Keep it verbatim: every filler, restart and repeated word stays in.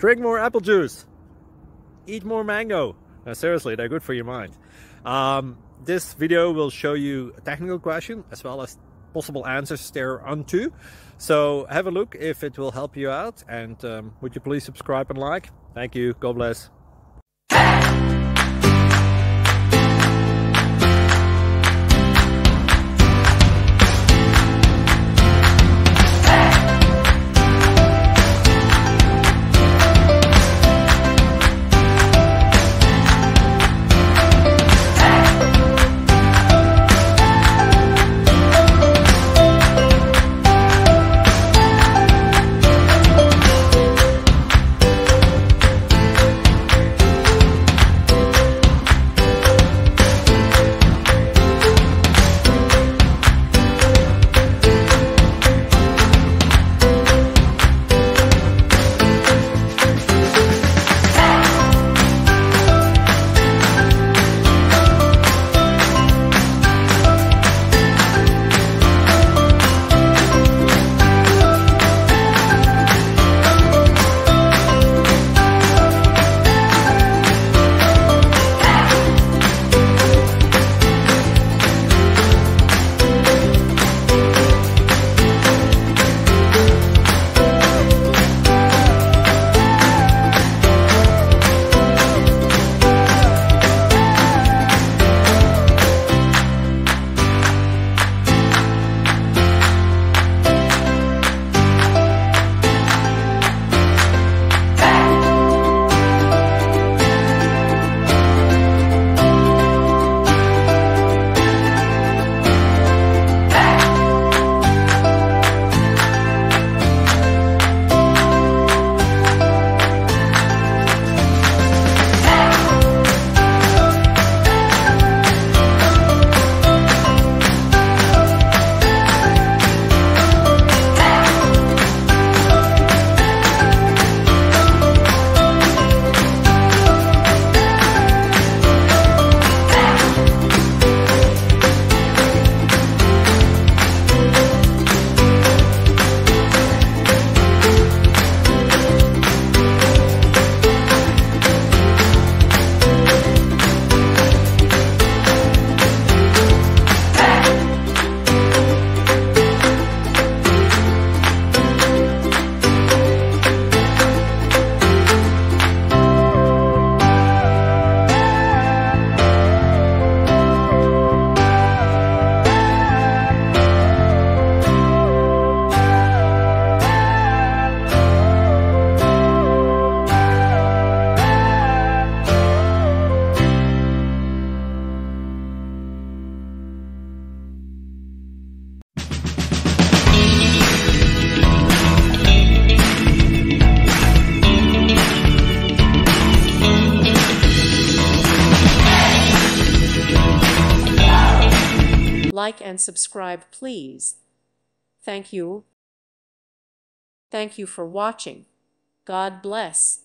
Drink more apple juice. Eat more mango. No, seriously, they're good for your mind. Um, this video will show you a technical question as well as possible answers thereunto. So have a look if it will help you out, and um, would you please subscribe and like? Thank you. God bless. Like and subscribe, please. Thank you. Thank you for watching. God bless.